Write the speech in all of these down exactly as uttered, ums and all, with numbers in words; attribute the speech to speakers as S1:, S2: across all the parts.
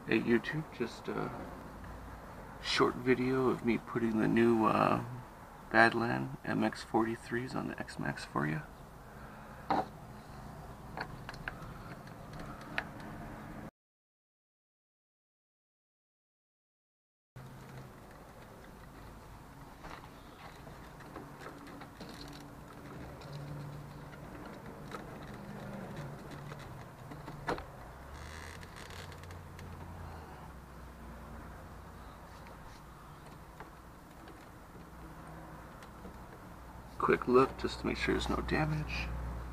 S1: Hey YouTube, just a short video of me putting the new uh, Badlands M X forty-threes on the X-Maxx for you. Quick look just to make sure there's no damage.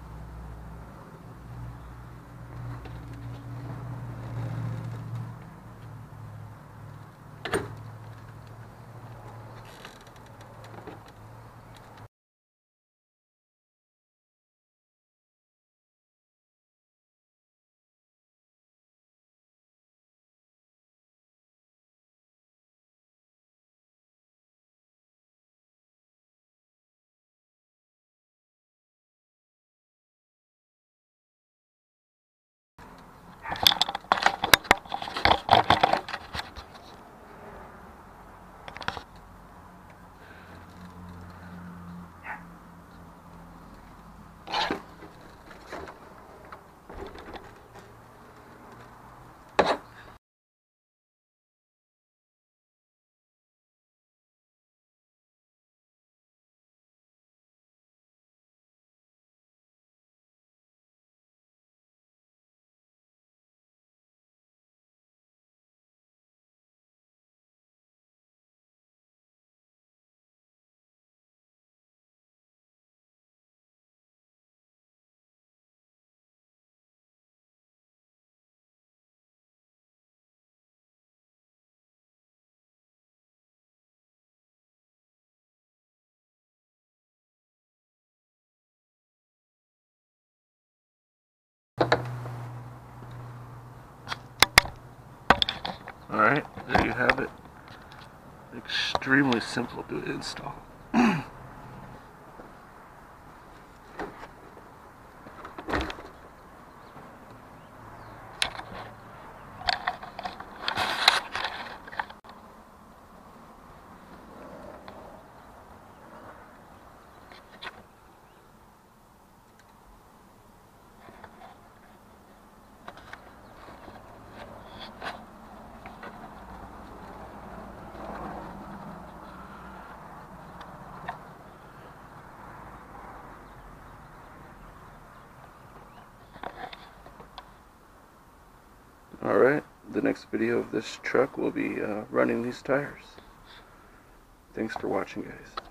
S1: Alright, there you have it. Extremely simple to install. Alright, the next video of this truck will be uh, running these tires. Thanks for watching, guys.